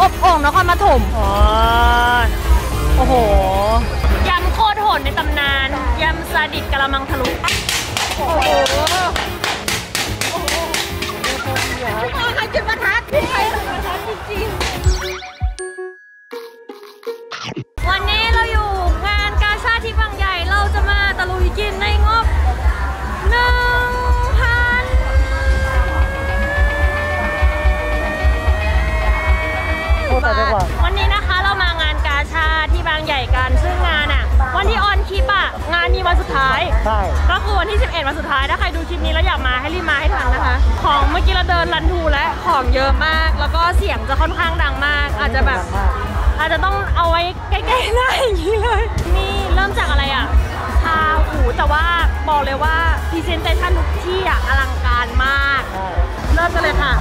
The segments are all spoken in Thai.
อบโอ่งนครปฐมอ๋อโอ้โหยำโคตรโหดในตำนานยำซาดิสกะละมังทะลุโอ้โหใครจุดประทัดใครจุดประทัดจริงๆวันนี้เราอยู่งานกาชาดที่บางใหญ่เราจะมาตะลุยกินในงบ1,000วันนี้นะคะเรามางานกาชาดที่บางใหญ่กันซึ่งงานอ่ะวันที่ออนคลิปอ่ะงานมีวันสุดท้ายใช่ก็คือวันที่11วันสุดท้ายถ้าใครดูคลิปนี้แล้วอยากมาให้รีบมาให้ทันนะคะของเมื่อกี้เราเดินรันทูและของเยอะมากแล้วก็เสียงจะค่อนข้างดังมากอาจจะแบบอาจจะต้องเอาไว้ใกล้ๆหน้าอย่างนี้เลยนี่เริ่มจากอะไรอ่ะชาหูแต่ว่าบอกเลยว่าพรีเซนเตชั่นทุกที่อ่ะอลังการมากเริ่มกันเลยค่ะ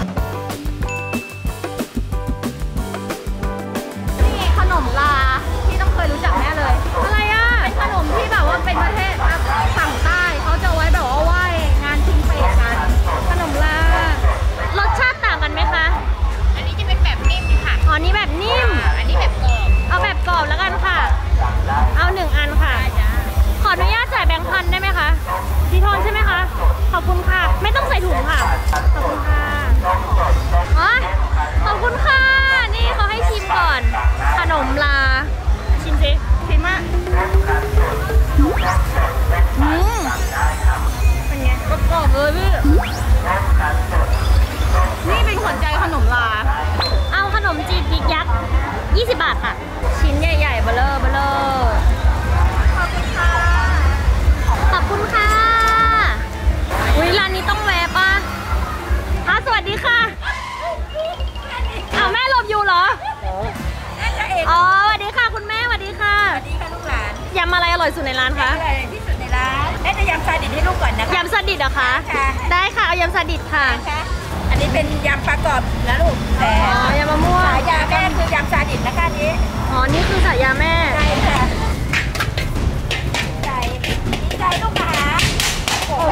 ขนมลาที่ต้องเคยรู้จักแน่เลยอะไรอ่ะเป็นขนมที่แบบว่าเป็นประเทศฝั่งใต้เขาจะไว้แบบว่าไหว้งานชิงเปรตกันขนมลารสชาติต่างกันไหมคะอันนี้จะเป็นแบบนิ่มค่ะอ๋อนี่แบบนิ่มอันนี้แบบกรอบเอาแบบกรอบแล้วกันค่ะเอา1 อันค่ะขออนุญาตจ่ายแบงค์พันได้ไหมคะพี่ทอนใช่ไหมคะขอบคุณค่ะไม่ต้องใส่ถุงค่ะขอบคุณค่ะอ๋อขอบคุณค่ะนี่เขาให้ชิมก่อนขนมลาชิมสิชิมมากเป็นไงกรอบเลยพี่นี่เป็นขวัญใจขนมลาเอาขนมจีบยิกยักษ์20 บาทค่ะชิ้นใหญ่ๆเบลอขอบคุณค่ะขอบคุณค่ะอุ๊ยร้านนี้ต้องแวะป่ะสวัสดีค่ะเอาแม่หลบอยู่เหรออ๋อสวัสดีค่ะคุณแม่สวัสดีค่ะสวัสดีค่ะลูกหลานยำอะไรอร่อยสุดในร้านคะอร่อยที่สุดในร้านจะยำซาดิสให้ลูกก่อนนะคะยำซาดิสเหรอคะได้ค่ะเอายำซาดิสค่ะอันนี้เป็นยำปลากรอบนะลูกแต่ยำมะม่วงฉายาแม่คือยำซาดิสนะคะนี้อ๋อนี่คือฉายาแม่ใช่ค่ะใจลูกหลานโอ้โห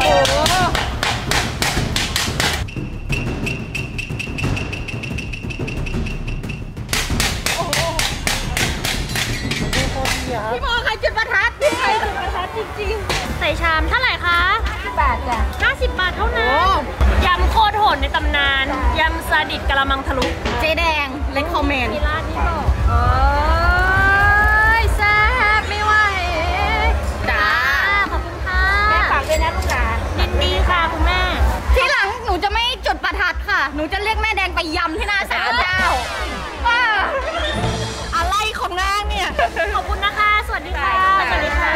พี่โมใครจุดประทัดใครจุดประทัดจริงๆใส่ชามเท่าไหร่คะ 50 บาทจ้ะ 50 บาทเท่านั้นยำโคตรโหดในตำนานยำซาดิสกะละมังทะลุเจ๊แดงเล็กคอมเมนต์มีร้านนี้บอกแซ่บไม่ไหวจ้าขอบคุณค่ะแม่ฝากด้วยนะลูกหลานยินดีค่ะคุณแม่ที่หลังหนูจะไม่จุดประทัดค่ะหนูจะเรียกแม่แดงไปยำที่หน้าศาลเจ้าอะไรของนางเนี่ยขอบคุณนะคะสวัสดีค่ะสวัสดีค่ะ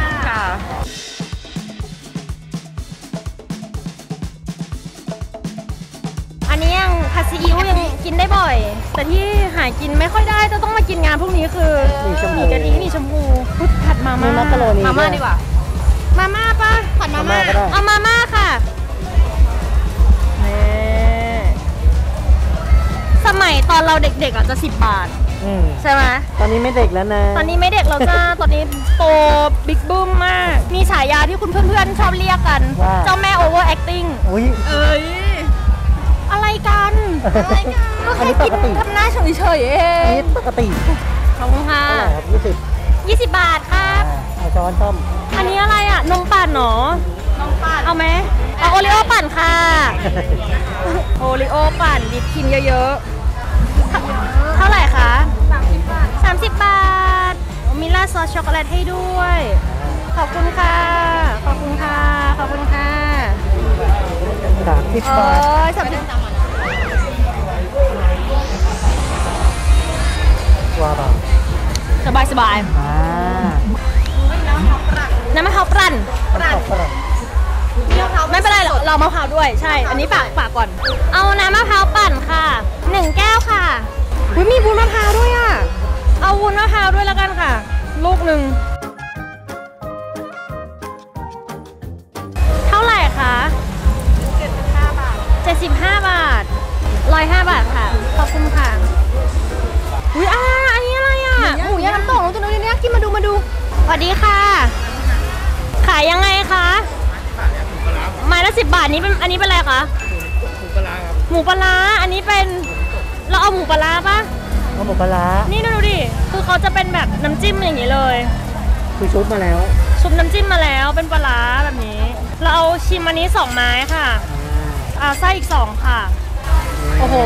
อันนี้ยังผัดซีอิ๊วยังกินได้บ่อยแต่ที่หากินไม่ค่อยได้จะต้องมากินงานพวกนี้คือหมี่กะทิหมี่ชมพูพุทผัดมาม่ามาม่าดีกว่ามาม่าป่ะผัดมาม่าเอามาม่าค่ะสมัยตอนเราเด็กๆจะ10 บาทใช่ไหมตอนนี้ไม่เด็กแล้วนะตอนนี้ไม่เด็กแล้วจ้าตอนนี้โตบิ๊กบึ้มมากมีฉายาที่คุณเพื่อนๆชอบเรียกกันเจ้าแม่โอเวอร์แอคติ้งอะไรกันก็แค่กินทำหน้าเฉยๆเองนี่ปกติขอบคุณค่ะ20 บาทครับเอาช้อนต้มอันนี้อะไรอ่ะนมปั่นหรอนมปั่นเอาไหมเอาโอริโอปั่นค่ะโอริโอปั่นดิบครีมเยอะๆเท่าไหร่คะ30 บาทมีราดซอสช็อกโกแลตให้ด้วยขอบคุณค่ะขอบคุณค่ะขอบคุณค่ะ 30 บาทว่าบาสบายน้ำมะพร้าวปั่นไม่เป็นไรหรอกเรามะพร้าวด้วยใช่อันนี้ฝากก่อนเอาน้ำมะพร้าวปั่นค่ะ1 แก้วค่ะมีวุ้นมะพร้าวด้วยอ่ะเอาวุ้นมะพร้าวด้วยแล้วกันค่ะลูกหนึ่งเท่าไหร่คะ75 บาท75 บาท105 บาทค่ะขอบคุณค่ะอุ้ยอันนี้อะไรอ่ะหมูย่างน้ำตกตัวนี้เนี่ยกินมาดูสวัสดีค่ะขายยังไงคะไม้ละ10 บาทนี้เป็นอันนี้เป็นอะไรคะหมูปลาร้าครับหมูปลาร้าอันนี้เป็นเราเอาหมูปลาร้าปะเอาหมูปลาร้านี่ดูดิคือเขาจะเป็นแบบน้ำจิ้มอย่างนี้เลยคือชุบมาแล้วซุปน้ำจิ้มมาแล้วเป็นปลาร้าแบบนี้ เราเอาชิมอันนี้2ไม้ค่ะไส้อีก2ค่ะโอ้โห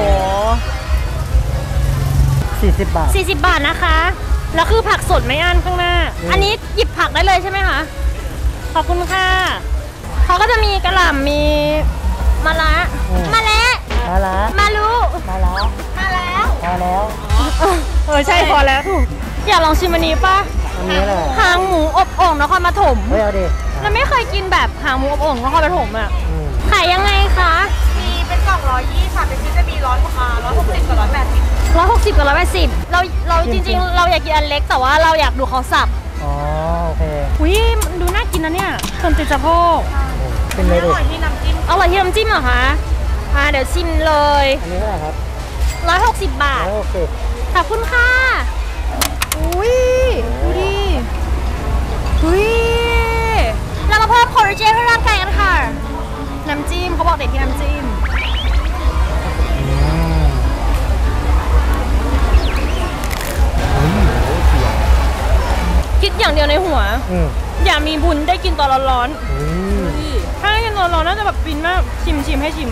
40 บาท 40 บาทนะคะแล้วคือผักสดไม่อั้นข้างหน้า อันนี้หยิบผักได้เลยใช่ไหมคะขอบคุณค่ะเขาก็จะมีกระหล่ำมีมะระมะเละมาละมาลุมาละมาแล้วมาแล้วใช่พอแล้วถูกอยากลองชิมอันนี้ป่ะอันนี้แหละหางหมูอบโอ่งนครปฐมเฮ้ยเอาดิเราไม่เคยกินแบบหางหมูอบโอ่งนครปฐมอ่ะอืมขายยังไงคะมีเป็นกล่อง120ค่ะเป็นชิ้นจะมี160กับ180 160กับ180เราจริงๆ เราอยากกินอันเล็กแต่ว่าเราอยากดูเขาสับอ๋อโอเคอุ้ยมันดูน่ากินนะเนี่ยคนติดสะโพกเป็นเลยอดิร่อยที่น้ำจิ้มอร่อยที่น้ำจิ้มเหรอคะเดี๋ยวชิมเลยอันนี้เท่าไหร่ครับ 160 บาท 160 ขอบคุณค่ะอุ้ยดูดิอุ้ยเรามาเพิ่มคอลลาเจนให้ร่างกายกันค่ะน้ำจิ้มเขาบอกเด็ดที่น้ำจิ้มคิดอย่างเดียวในหัว อย่ามีบุญได้กินตอนร้อนๆถ้าได้กินตอนร้อนน่าจะแบบฟินมากชิมให้ชิม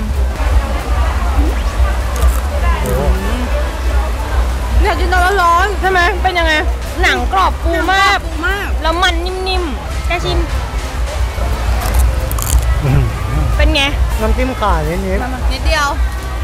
อยากกินตอนร้อนๆใช่ไหมเป็นยังไงหนังกรอบฟูมากแล้วมันนิ่มๆแกชิมเป็นไงน้ำจิ้มขาดนิดนิดเดียว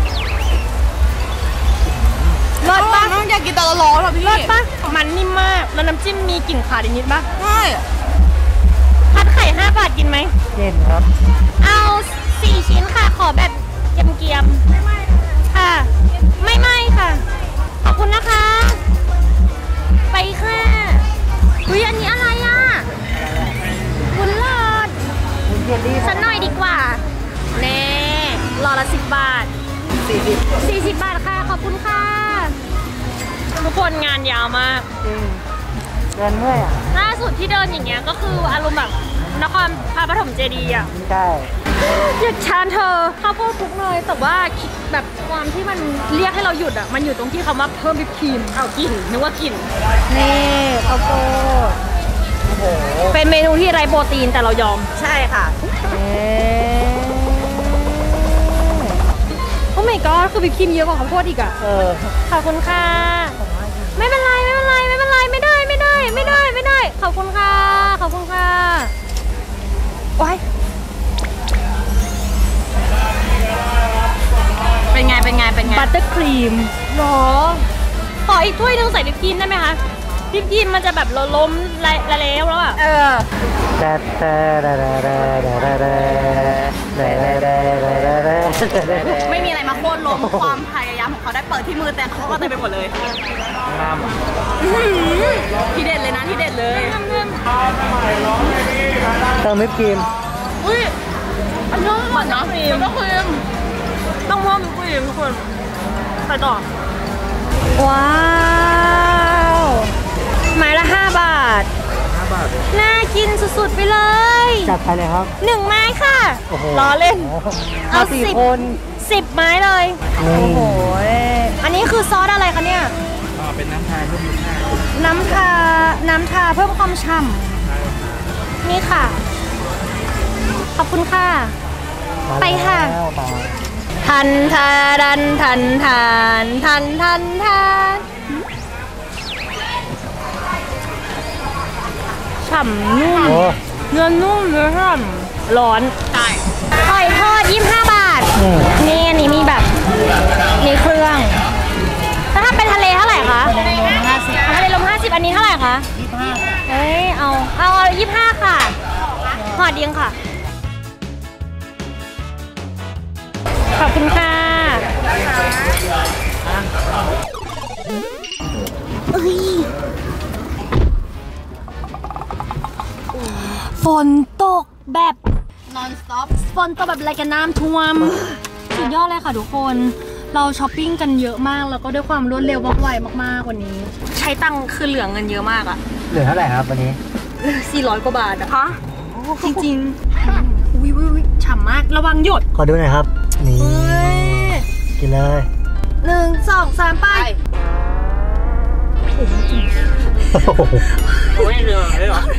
รสปะอยากกินตอนร้อนๆหรอพี่รสปะมันนิ่มมากแล้วน้ำจิ้มมีกลิ่นขาดนิดๆปะใช่พัดไข่5 บาทกินไหมๆเย็นครับเอา4 ชิ้นค่ะขอแบบเกรียมๆไม่ไหม้ค่ะไม่ไหม้ค่ะขอบคุณนะคะไปค่ะอุ้ยอันนี้อะไรอ่ะวุ้นหลอดวุ้นเยลลี่สักหน่อยดีกว่าเน่หลอดละ10 บาท 40 บาทค่ะขอบคุณค่ะทุกคนงานยาวมากจริงเดินเมื่อยอ่ะล่าสุดที่เดินอย่างเงี้ยก็คืออารมณ์แบบนครปฐมเจดีย์อ่ะใช่อยากชานเธอข้าวโพดคลุกเลยแต่ว่าแบบความที่มันเรียกให้เราหยุดอ่ะมันอยู่ตรงที่เขามาเพิ่มวิปครีมเอากลิ่นนึกว่ากลิ่นนี่ข้าวโพดโอ้โหเป็นเมนูที่ไร้โปรตีนแต่เรายอมใช่ค่ะโอ้ my god คือวิปครีมเยอะกว่าข้าวโพดอีกอ่ะขอบคุณค่ะไม่เป็นไรไม่ได้ขอบคุณค่ะโอ้ยเป็นไงบัตเตอร์ครีมหรอขออีกถ้วยนึงใส่วิปครีมได้ไหมคะวิปครีมมันจะแบบล้มละแล้วอ่ะไม่มีอะไรมาโค่นล้มความพยายามของเขาได้เปิดที่มือแต่เขาก็เต็มไปหมดเลยที่เด็ดเลยนะที่เด็ดเลยเติมวิปครีมอุ้ยอันนี้เหมือนนะครีมต้องเพิ่มวิปครีมทุกคนไปต่อว้าวไม้ละ5 บาทน่ากินสุดๆไปเลยจัดไปเลยครับ 1 ไม้ค่ะโอ้โหล้อเล่น เอา 4 คน 10 ไม้เลยโอ้โหอันนี้คือซอสอะไรคะเนี่ยเป็นน้ำทาเพิ่มความฉ่ำนี่ค่ะขอบคุณค่ะไปค่ะ ทันฉ่ำนุ่มโอ้เนื้อนุ่มเนื้อฉ่ำร้อนใช่หอยทอด25 บาทนี่อันนี้มีแบบมีเครื่องแล้วถ้าเป็นทะเลเท่าไหร่คะทะเลลม50อันนี้เท่าไหร่คะ25เฮ้ยเอา25ค่ะห่อเดียงค่ะขอบคุณค่ะฝนตกแบบ non stop ฝนตกแบบอะไรกันน้ำท่วมสุดยอดเลยค่ะทุกคนเราช้อปปิ้งกันเยอะมากแล้วก็ด้วยความรวดเร็วว่องไวมากๆวันนี้ใช้ตังค์คือเหลือเงินเยอะมากอะเหลือเท่าไหร่ครับวันนี้ 400 กว่าบาทอะจริงๆอุ้ยฉ่ำมากระวังหยดขอดูหน่อยครับ นี่ กินเลย 1 2 3ไปโอ้ยเหนื่อยเลยเหรอ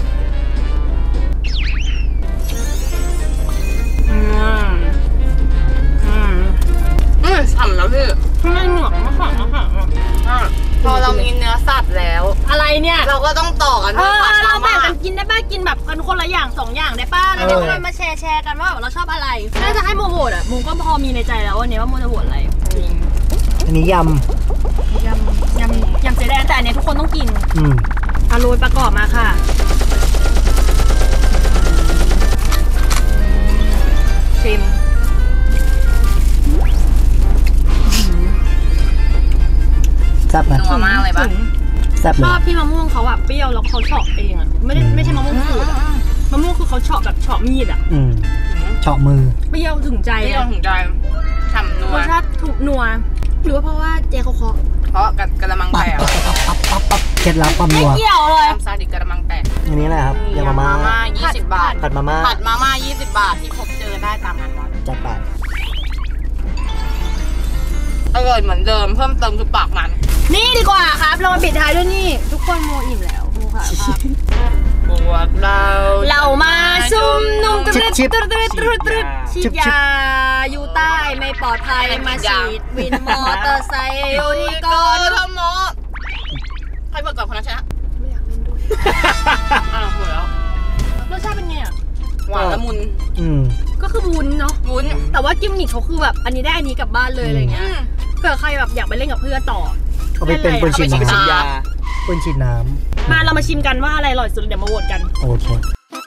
ฉ่ำแล้วพี่ไม่เหมือนมะขามพอเรามีเนื้อสัตว์แล้วอะไรเนี่ยเราก็ต้องต่อกันด้วยผัดเรามาแบ่งม่ากันกินได้ป่ะกินแบบกันคนละอย่าง2อย่างได้ป่ะแล้วเดี๋ยวเรามาแชร์กันว่าเราชอบอะไรถ้าจะให้โมโหอ่ะโมก็พอมีในใจแล้ววันนี้ว่าโมจะโหวตอะไรอันนี้ยยำเจแดงแต่อันนี้ทุกคนต้องกินำโรยประกอบมาค่ะชิมแซ่บนะนัวมากเลยปะแซ่บชเลยอบที่มะม่วงเขาอะเปรี้ยวแล้วเขาเฉาะเองอะไม่ใช่มะม่วงขูดอะมะม่วงคือเขาเฉาะแบบเฉาะมีดอะเฉาะมือเปรี้ยวถึงใจเปรี้ยวถึงใจฉ่ำนัวรสชาติถูกนัวหรือว่าเพราะว่าเจ๊เขาเคาะเพราะกระมังแตกปั๊บเคล็ดลับความไม่นัวเกี่ยวเลยน้ำซาดิกระมังแตกอันนี้แหละครับยำมาม่า 20 บาทผัดมาม่าผัดมาม่า20 บาทที่พบเจอได้ตามงานวัดจัดไปอร่อยเหมือนเดิมเพิ่มเติมคือปากมันนี่ดีกว่าครับเรามาปิดท้ายด้วยนี่ ทุกคนโมอิ่มแล้วโมค่ะครับพวกเรามาซุ่มนุ่มตรึดตรึดตรึดตรึดตรึดฉีดยาอยู่ใต้ไม่ปลอดภัยมาฉีดวินมอเตอร์ไซค์อยู่ที่ก่อนทำหมอใครเปิดก่อนคนนั้นชนะไม่อยากเล่นด้วยอ้าวหมดแล้วรสชาติเป็นไงอ่ะหวานละมุนก็คือวุ้นเนาะวุ้นแต่ว่ากิมมิคเขาคือแบบอันนี้ได้อันนี้กลับบ้านเลยอะไรเงี้ยเผื่อใครแบบอยากไปเล่นกับเพื่อนต่อเอาไปเป็นปืนฉีดน้ำปืนฉีดน้มาเรามาชิมกันว่าอะไรอร่อยสุดเดี๋ยวมาโหวตกันำโอเค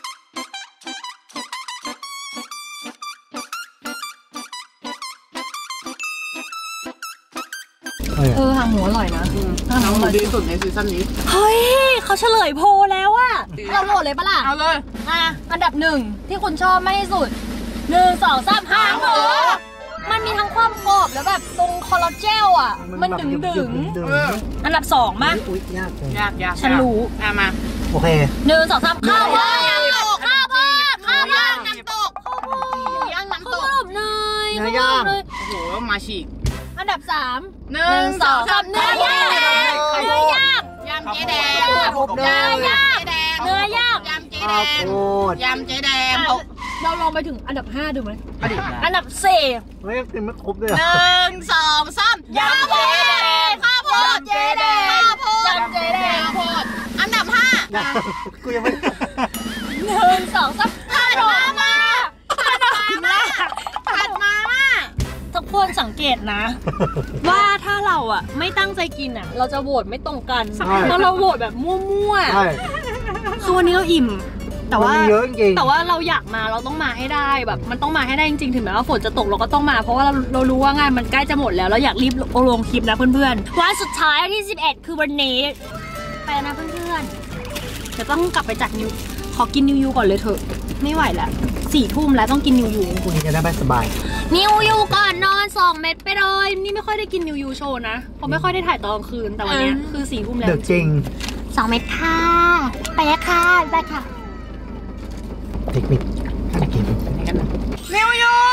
หางหมูอร่อยนะหางหน้องมูอหมูร่อยดีสุดในซีซั่นนี้เฮ้ยเขาเฉลยโพลแล้วอะเราโหวตเลยปะล่ะเอาเลยอันดับ1ที่คุณชอบมากที่สุด1 2 3หางหมูมันมีทั้งความกรอบแล้วแบบตรงคอลลาเจลอ่ะมันดึงอันดับ2มั้ยอุ๊ยยากเลยยากฉันรู้มาโอเค 1 2 3ข้าวโพดข้าวโพดน้ำตกย่างน้ำตกเนยเนื้อย่างโอ้โหมาฉีกอันดับ3 1 2 3 เนื้อย่างยำเจ๊แดงเนื้อย่างยำเจ๊ข้าวแดงโพดยำเจ๊แดงเราลองไปถึงอันดับ5ดูไหมอดีตอันดับ4 เฮ้ยกินไม่ครบเลยเหรอ 1 2 3ยำเจ๊แดงข้าวโพดเจ๊แดงข้าวโพดยำเจ๊แดงข้าวโพดอันดับ5 ยังกูยังไม่ 1 2 3ผัดมาม่าทุกคนสังเกตนะ ว่าถ้าเราอ่ะไม่ตั้งใจกินอ่ะเราจะโหวตไม่ตรงกันเพราะเราโหวตแบบมั่วใช่ๆคือวันนี้เราอิ่ม แต่ว่ามันเยอะจริงแต่ว่าเราอยากมาเราต้องมาให้ได้แบบมันต้องมาให้ได้จริงๆถึงแม้ว่าฝนจะตกเราก็ต้องมาเพราะว่าเรารู้ว่างานมันใกล้จะหมดแล้วเราอยากรีบลงคลิปนะเพื่อนๆวันสุดท้ายที่11คือวันนี้ไปนะเพื่อนๆจะต้องกลับไปจัดนิวขอกินนิวยูก่อนเลยเถอะไม่ไหวแล้ว4 ทุ่มแล้วต้องกินนิวยูพรุ่งนี้จะได้ไปสบายนิวยูก่อนนอน2 เม็ดไปเลยนี่ไม่ค่อยได้กินนิวยูโชว์นะเพราะไม่ค่อยได้ถ่ายตอนกลางคืนแต่วันนี้คือ4 ทุ่มแล้วเดือดจริง 2 เม็ดค่ะไปแล้วค่ะไปค่ะเทคนิคการกินนิวยู